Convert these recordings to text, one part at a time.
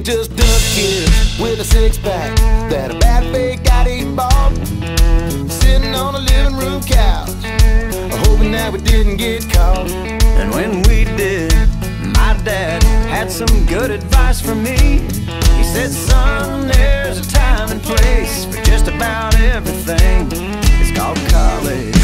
just dumb kids with a six-pack that a bad fake daddy bought, sitting on a living room couch, hoping that we didn't get caught. And when we did, my dad had some good advice for me. He said, son, there's a time and place for just about everything. It's called college.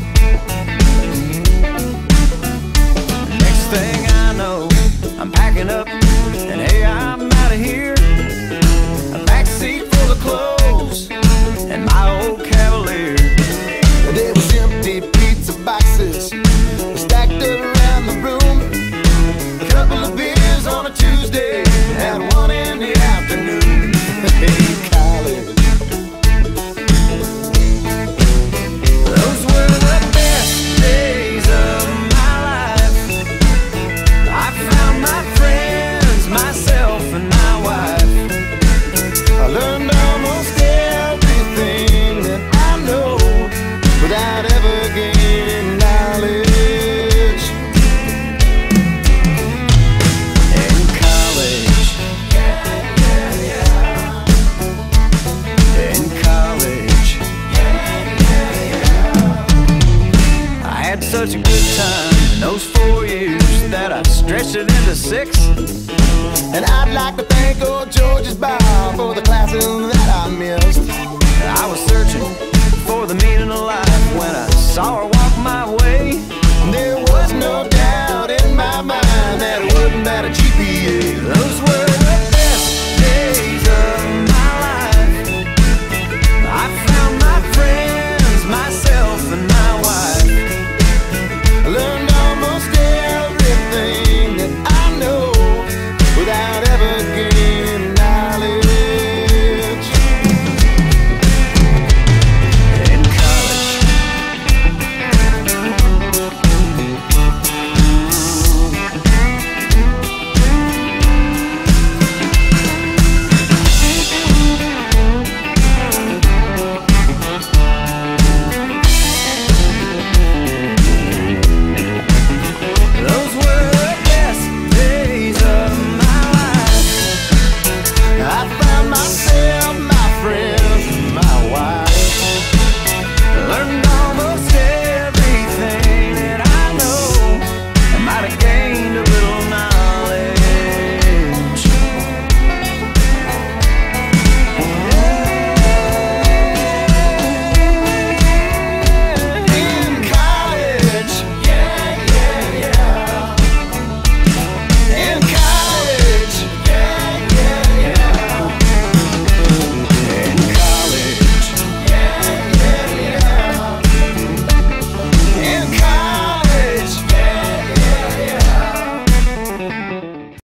Next thing I know, I'm packing up and hey, I'm out of here. A backseat full of clothes and my old Cavalier. There was empty pizza boxes stacked up around the room. A couple of beers on a Tuesday and one in the afternoon. Hey, college. Those were the best days of my life. I found my friends, myself, and my wife. I learned almost everything that I know without ever gaining knowledge. In college, in college, I had such a good time in those 4 years that I stretched it into 6. And I'd like to thank old George's bar for the classes that I missed. I was searching for the meaning of life when I saw her